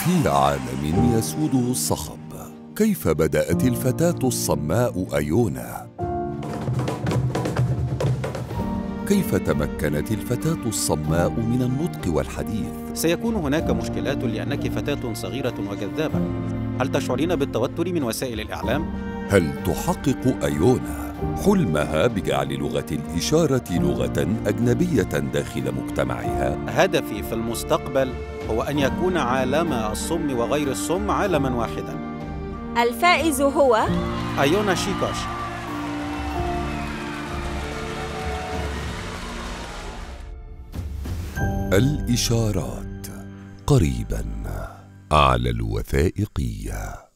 في عالم يسوده الصخب، كيف بدأت الفتاة الصماء أيونا؟ كيف تمكنت الفتاة الصماء من النطق والحديث؟ سيكون هناك مشكلات لأنك فتاة صغيرة وجذابة. هل تشعرين بالتوتر من وسائل الإعلام؟ هل تحقق أيونا حلمها بجعل لغة الإشارة لغة أجنبية داخل مجتمعها؟ هدفي في المستقبل هو أن يكون عالم الصم وغير الصم عالماً واحداً. الفائز هو أيونا شيكوش. الإشارات قريباً على الوثائقية.